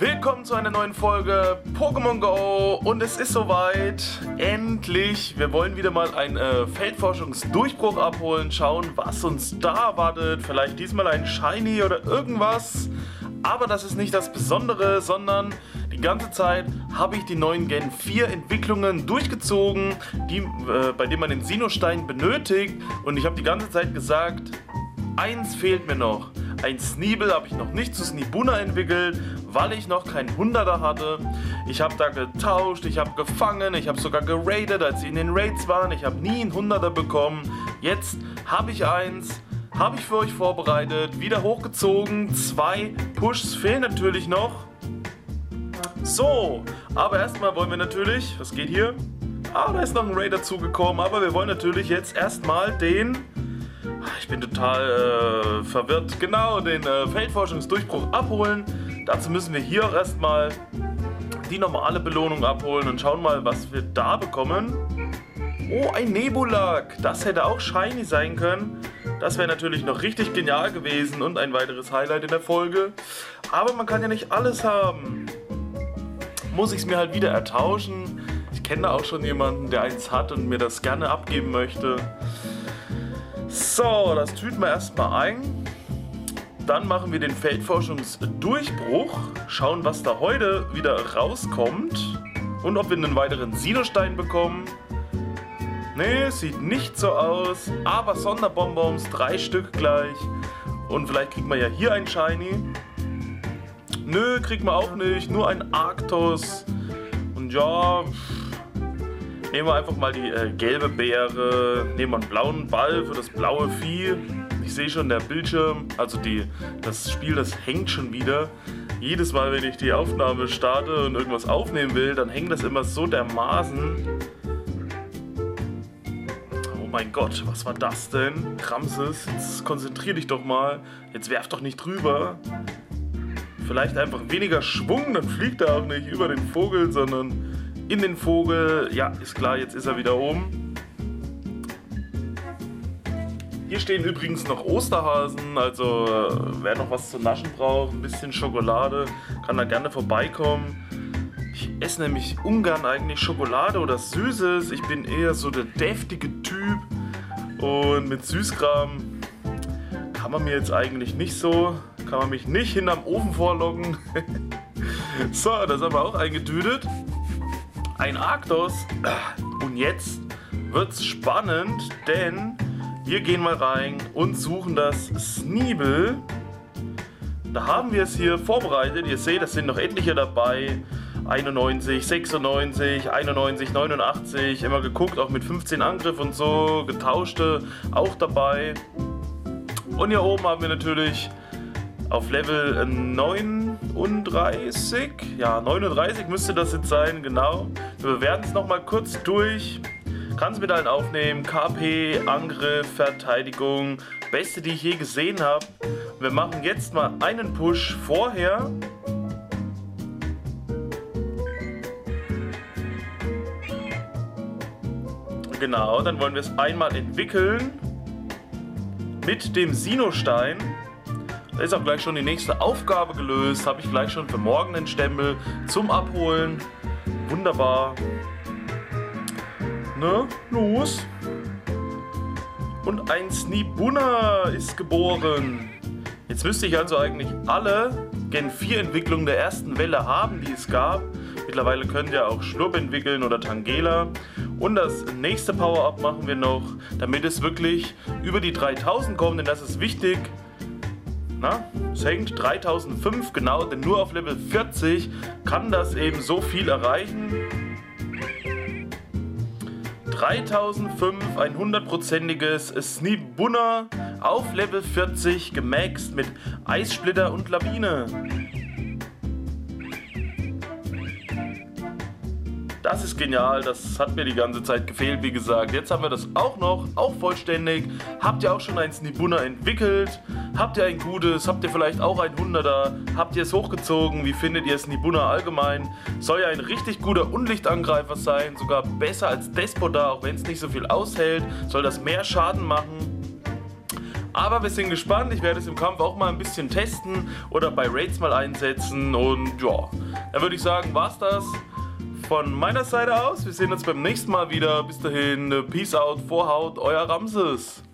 Willkommen zu einer neuen Folge Pokémon Go und es ist soweit, endlich, wir wollen wieder mal einen Feldforschungsdurchbruch abholen, schauen was uns da erwartet, vielleicht diesmal ein Shiny oder irgendwas, aber das ist nicht das Besondere, sondern die ganze Zeit habe ich die neuen Gen 4 Entwicklungen durchgezogen, bei denen man den Sinnoh-Stein benötigt und ich habe die ganze Zeit gesagt, eins fehlt mir noch. Ein Sneebel habe ich noch nicht zu Sneebunna entwickelt, weil ich noch keinen 100er hatte. Ich habe da getauscht, ich habe gefangen, ich habe sogar geradet, als sie in den Raids waren. Ich habe nie einen 100er bekommen. Jetzt habe ich eins, habe ich für euch vorbereitet, wieder hochgezogen. 2 Pushs fehlen natürlich noch. So, aber erstmal wollen wir natürlich, was geht hier? Da ist noch ein Raid dazugekommen, aber wir wollen natürlich jetzt erstmal den... Ich bin total verwirrt. Genau, den Feldforschungsdurchbruch abholen. Dazu müssen wir hier auch erstmal die normale Belohnung abholen und schauen mal, was wir da bekommen. Oh, ein Nebulak. Das hätte auch shiny sein können. Das wäre natürlich noch richtig genial gewesen und ein weiteres Highlight in der Folge. Aber man kann ja nicht alles haben. Muss ich es mir halt wieder ertauschen. Ich kenne auch schon jemanden, der eins hat und mir das gerne abgeben möchte. So, das tüten wir erstmal ein. Dann machen wir den Feldforschungsdurchbruch. Schauen, was da heute wieder rauskommt. Und ob wir einen weiteren Sinnoh-Stein bekommen. Ne, sieht nicht so aus. Aber Sonderbonbons, 3 Stück gleich. Und vielleicht kriegen wir ja hier ein Shiny. Nö, kriegen wir auch nicht. Nur ein Arctos. Und ja... Nehmen wir einfach mal die gelbe Beere, nehmen wir einen blauen Ball für das blaue Vieh. Ich sehe schon, der Bildschirm, also das Spiel, das hängt schon wieder. Jedes Mal, wenn ich die Aufnahme starte und irgendwas aufnehmen will, dann hängt das immer so dermaßen. Oh mein Gott, was war das denn? Ramses, jetzt konzentrier dich doch mal. Jetzt werf doch nicht drüber. Vielleicht einfach weniger Schwung, dann fliegt er auch nicht über den Vogel, sondern... in den Vogel. Ja, ist klar, jetzt ist er wieder oben. Hier stehen übrigens noch Osterhasen, also wer noch was zu naschen braucht, ein bisschen Schokolade, kann da gerne vorbeikommen. Ich esse nämlich ungern eigentlich Schokolade oder Süßes, ich bin eher so der deftige Typ und mit Süßkram kann man mir jetzt eigentlich nicht so, kann man mich nicht hinterm Ofen vorlocken. So, das haben wir auch eingetütet. Ein Arctos und jetzt wird's spannend, denn wir gehen mal rein und suchen das Sneebel. Da haben wir es hier vorbereitet, ihr seht, es sind noch etliche dabei, 91, 96, 91, 89, immer geguckt, auch mit 15 Angriff und so, getauschte auch dabei. Und hier oben haben wir natürlich auf Level 39, ja 39 müsste das jetzt sein, genau. Wir werden es nochmal kurz durch. Kannst mit allen aufnehmen, KP, Angriff, Verteidigung, beste die ich je gesehen habe. Wir machen jetzt mal einen Push vorher. Genau, dann wollen wir es einmal entwickeln mit dem Sinnoh-Stein. Da ist auch gleich schon die nächste Aufgabe gelöst. Habe ich gleich schon für morgen den Stempel zum Abholen. Wunderbar. Ne? Los. Und ein Sneebunna ist geboren. Jetzt müsste ich also eigentlich alle Gen 4 Entwicklungen der ersten Welle haben, die es gab. Mittlerweile könnt ihr auch Schlurp entwickeln oder Tangela. Und das nächste Power-Up machen wir noch, damit es wirklich über die 3000 kommt, denn das ist wichtig. Es hängt 3005, genau, denn nur auf Level 40 kann das eben so viel erreichen. 3005, ein 100%iges Sneebunna auf Level 40 gemaxt mit Eissplitter und Lawine. Das ist genial, das hat mir die ganze Zeit gefehlt, wie gesagt. Jetzt haben wir das auch noch, auch vollständig. Habt ihr auch schon ein Sneebunna entwickelt? Habt ihr ein gutes? Habt ihr vielleicht auch ein 100er? Habt ihr es hochgezogen? Wie findet ihr Sneebunna allgemein? Soll ja ein richtig guter Unlichtangreifer sein, sogar besser als Despota, auch wenn es nicht so viel aushält. Soll das mehr Schaden machen? Aber wir sind gespannt. Ich werde es im Kampf auch mal ein bisschen testen oder bei Raids mal einsetzen. Und ja, dann würde ich sagen, war's das von meiner Seite aus. Wir sehen uns beim nächsten Mal wieder. Bis dahin, Peace out, Vorhaut, euer Ramses.